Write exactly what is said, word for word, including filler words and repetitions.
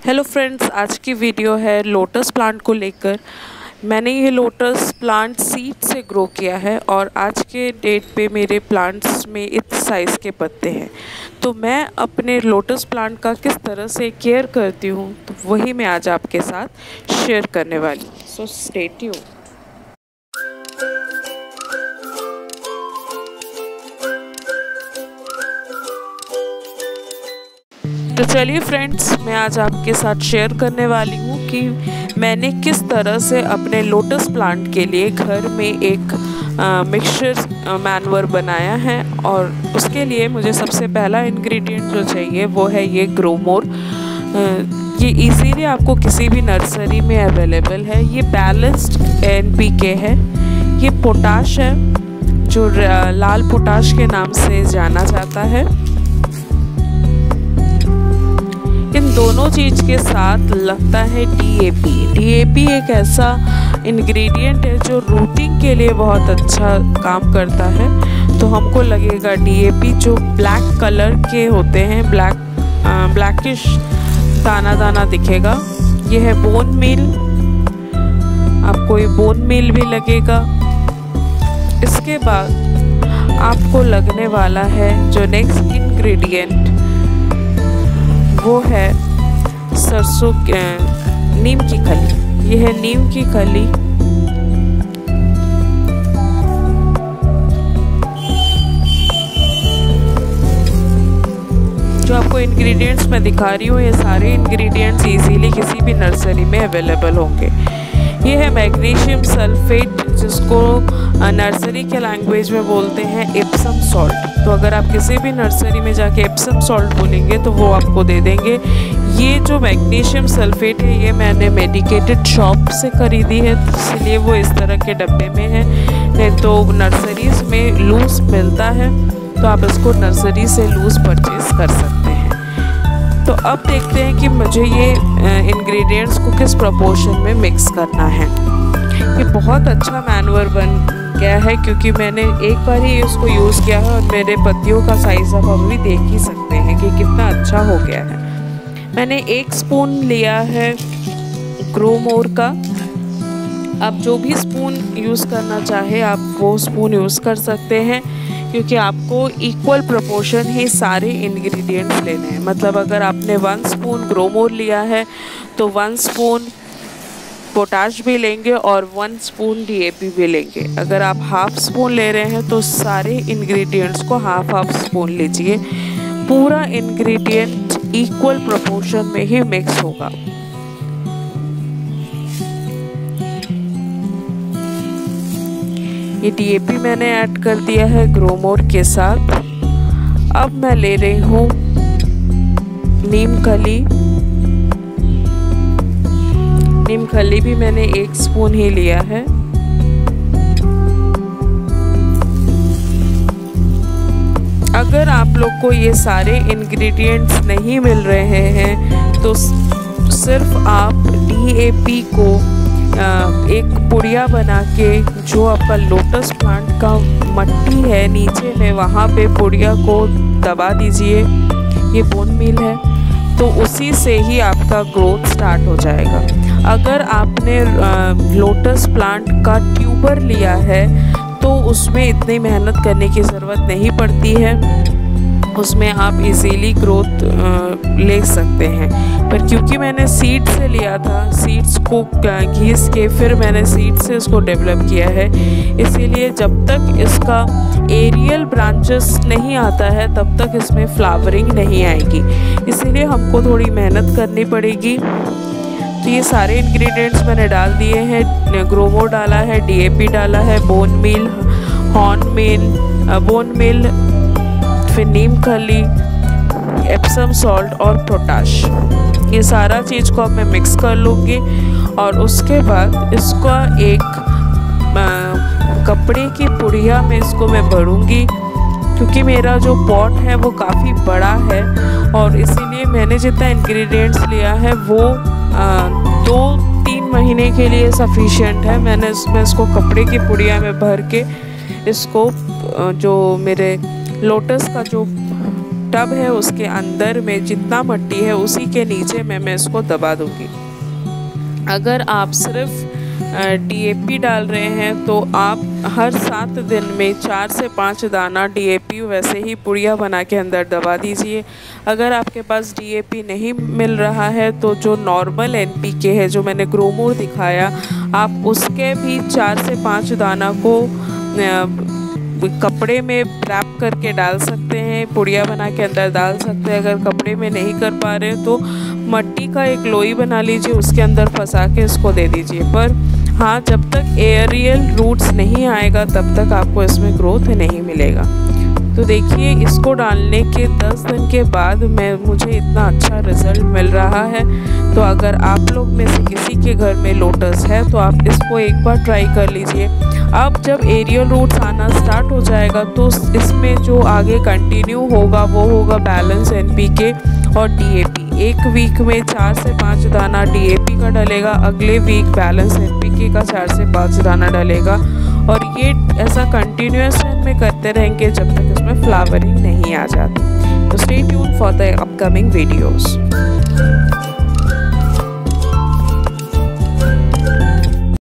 Hello friends, आज की video है लोटस प्लांट को लेकर। मैंने ये लोटस प्लांट सीड से ग्रो किया है और आज के डेट पे मेरे प्लांट्स में इस साइज़ के पत्ते हैं। तो मैं अपने लोटस प्लांट का किस तरह से केयर करती हूँ तो वही मैं आज आपके साथ शेयर करने वाली हूँ। So stay tuned. तो चलिए फ्रेंड्स, मैं आज आपके साथ शेयर करने वाली हूँ कि मैंने किस तरह से अपने लोटस प्लांट के लिए घर में एक मिक्सचर मैन्योर बनाया है। और उसके लिए मुझे सबसे पहला इंग्रेडिएंट जो चाहिए वो है ये ग्रोमोर। ये इजीली आपको किसी भी नर्सरी में अवेलेबल है। ये बैलेंस्ड एन पी के है। ये पोटाश है जो लाल पोटाश के नाम से जाना जाता है। इन दोनों चीज़ के साथ लगता है D A P. D A P एक ऐसा इंग्रेडिएंट है जो रूटिंग के लिए बहुत अच्छा काम करता है। तो हमको लगेगा डी ए पी जो ब्लैक कलर के होते हैं, ब्लैक ब्लैकिश दाना दाना दिखेगा। ये है बोन मील, आपको ये बोन मील भी लगेगा। इसके बाद आपको लगने वाला है जो नेक्स्ट इंग्रेडिएंट वो है सरसों नीम की खली। ये है नीम की खली। जो आपको इंग्रेडिएंट्स मैं दिखा रही हूँ, ये सारे इंग्रेडिएंट्स इजीली किसी भी नर्सरी में अवेलेबल होंगे। ये है मैग्नीशियम सल्फेट, जिसको नर्सरी के लैंग्वेज में बोलते हैं एप्सम सॉल्ट। तो अगर आप किसी भी नर्सरी में जाके एप्सम सॉल्ट बोलेंगे तो वो आपको दे देंगे। ये जो मैग्नीशियम सल्फेट है ये मैंने मेडिकेटेड शॉप से खरीदी है, इसलिए वो इस तरह के डब्बे में है। नहीं तो नर्सरीज में लूज मिलता है, तो आप इसको नर्सरी से लूज परचेज कर सकते हैं। तो अब देखते हैं कि मुझे ये इंग्रेडिएंट्स को किस प्रोपोर्शन में मिक्स करना है। ये बहुत अच्छा मैन्योर बन गया है क्योंकि मैंने एक बार ही उसको यूज़ किया है और मेरे पत्तियों का साइज़ आप अभी देख ही सकते हैं कि कितना अच्छा हो गया है। मैंने एक स्पून लिया है ग्रोमोर का। आप जो भी स्पून यूज़ करना चाहे आप वो स्पून यूज़ कर सकते हैं, क्योंकि आपको इक्वल प्रोपोर्शन ही सारे इंग्रेडिएंट्स लेने हैं। मतलब अगर आपने वन स्पून ग्रोमोर लिया है तो वन स्पून पोटाश भी लेंगे और one spoon D A P भी लेंगे। अगर आप हाफ स्पून ले रहे हैं तो सारे इंग्रेडिएंट्स को हाफ हाफ स्पून लीजिए। पूरा इंग्रेडिएंट इक्वल प्रोपोर्शन में ही मिक्स होगा। ये डी ए पी मैंने ऐड कर दिया है ग्रोमोर के साथ। अब मैं ले रही हूँ नीम खली। नीम खली भी मैंने एक स्पून ही लिया है। अगर आप लोग को ये सारे इंग्रेडिएंट्स नहीं मिल रहे हैं तो सिर्फ आप डी ए पी को एक पुड़िया बना के, जो आपका लोटस प्लांट का मट्टी है नीचे में, वहाँ पे पुड़िया को दबा दीजिए। ये बोन मील है, तो उसी से ही आपका ग्रोथ स्टार्ट हो जाएगा। अगर आपने लोटस प्लांट का ट्यूबर लिया है तो उसमें इतनी मेहनत करने की ज़रूरत नहीं पड़ती है, उसमें आप इजीली ग्रोथ ले सकते हैं। पर क्योंकि मैंने सीड से लिया था, सीड्स को घिस के फिर मैंने सीड से इसको डेवलप किया है, इसीलिए जब तक इसका एरियल ब्रांचेस नहीं आता है तब तक इसमें फ्लावरिंग नहीं आएगी। इसीलिए हमको थोड़ी मेहनत करनी पड़ेगी। तो ये सारे इंग्रेडिएंट्स मैंने डाल दिए हैं। ग्रोमोर डाला है, डी ए पी डाला है, bone meal, horn meal, bone meal, फिर नीम खली, एप्सम सॉल्ट और पोटाश। ये सारा चीज़ को अब मैं मिक्स कर लूँगी और उसके बाद इसको एक आ, कपड़े की पुड़िया में इसको मैं भरूँगी। क्योंकि मेरा जो पॉट है वो काफ़ी बड़ा है और इसीलिए मैंने जितना इंग्रेडिएंट्स लिया है वो आ, दो तीन महीने के लिए सफिशिएंट है। मैंने इसमें इसको कपड़े की पुड़िया में भर के इसको जो मेरे लोटस का जो टब है उसके अंदर में जितना मिट्टी है उसी के नीचे में मैं इसको दबा दूंगी। अगर आप सिर्फ डीएपी डाल रहे हैं तो आप हर सात दिन में चार से पाँच दाना डीएपी वैसे ही पुड़िया बना के अंदर दबा दीजिए। अगर आपके पास डीएपी नहीं मिल रहा है तो जो नॉर्मल एनपीके है जो मैंने ग्रोमोर दिखाया, आप उसके भी चार से पाँच दाना को कपड़े में रैप करके डाल सकते हैं, पुड़िया बना के अंदर डाल सकते हैं। अगर कपड़े में नहीं कर पा रहे तो मिट्टी का एक लोई बना लीजिए, उसके अंदर फंसा के इसको दे दीजिए। पर हाँ, जब तक एरियल रूट्स नहीं आएगा तब तक आपको इसमें ग्रोथ नहीं मिलेगा। तो देखिए, इसको डालने के दस दिन के बाद मैं मुझे इतना अच्छा रिज़ल्ट मिल रहा है। तो अगर आप लोग में से किसी के घर में लोटस है तो आप इसको एक बार ट्राई कर लीजिए। अब जब एरियल रूट्स आना स्टार्ट हो जाएगा तो इसमें जो आगे कंटिन्यू होगा वो होगा बैलेंस एनपीके और डीएपी। एक वीक में चार से पाँच दाना डीएपी का डलेगा, अगले वीक बैलेंस एनपीके का चार से पाँच दाना डलेगा, और ये ऐसा कंटिन्यूएशन में करते रहेंगे जब तक इसमें फ्लावरिंग नहीं आ जाती। तो stay tune for the upcoming videos.